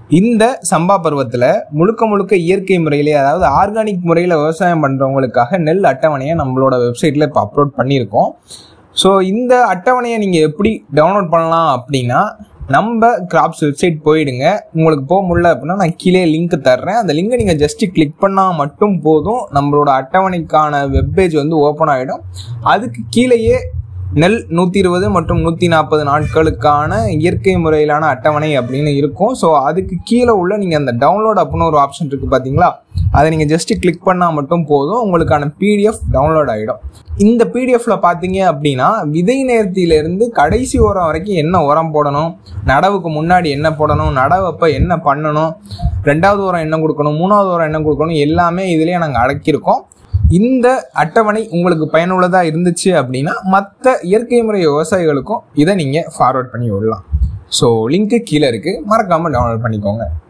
இந்த சம்பா பருவத்தில் முழுக்க முழுக்க இயற்கை முறையிலே, அதாவது ஆர்கானிக் முறையில் விவசாயம் பண்ணுறவங்களுக்காக நெல் அட்டவணையை நம்மளோட வெப்சைட்டில் இப்போ அப்லோட் பண்ணியிருக்கோம். ஸோ இந்த அட்டவணையை நீங்கள் எப்படி டவுன்லோட் பண்ணலாம் அப்படின்னா, நம்ம கிராப்ஸ் வெப்சைட் போயிடுங்க. உங்களுக்கு போக முடியல அப்படின்னா நான் கீழே லிங்க் தர்றேன். அந்த லிங்கை நீங்கள் ஜஸ்ட்டு கிளிக் பண்ணால் மட்டும் போதும், நம்மளோட அட்டவணைக்கான வெப்பேஜ் வந்து ஓப்பன் ஆகிடும். அதுக்கு கீழேயே நெல் 120 மற்றும் 140 நாட்களுக்கான இயற்கை முறையிலான அட்டவணை அப்படின்னு இருக்கும். ஸோ அதுக்கு கீழே உள்ள நீங்கள் அந்த டவுன்லோட் அப்படின்னு ஒரு ஆப்ஷன் இருக்குது பார்த்தீங்களா, அதை நீங்கள் ஜஸ்ட்டு கிளிக் பண்ணால் மட்டும் போதும், உங்களுக்கான பிடிஎஃப் டவுன்லோட் ஆகிடும். இந்த பிடிஎஃப்ல பார்த்தீங்க அப்படின்னா விதை நேர்த்தியிலேருந்து கடைசி உரம் வரைக்கும் என்ன உரம் போடணும், நடவுக்கு முன்னாடி என்ன போடணும், நடவப்போ என்ன பண்ணணும், 2வது உரம் என்ன கொடுக்கணும், 3வது உரம் என்ன கொடுக்கணும், எல்லாமே இதுலேயே நாங்கள் அடக்கியிருக்கோம். இந்த அட்டவணை உங்களுக்கு பயனுள்ளதாக இருந்துச்சு அப்படின்னா மற்ற இயற்கை முறை விவசாயிகளுக்கும் இதை நீங்கள் ஃபார்வர்ட் பண்ணி விடலாம். ஸோ லிங்க்கு கீழே இருக்குது, மறக்காமல் டவுன்லோட் பண்ணிக்கோங்க.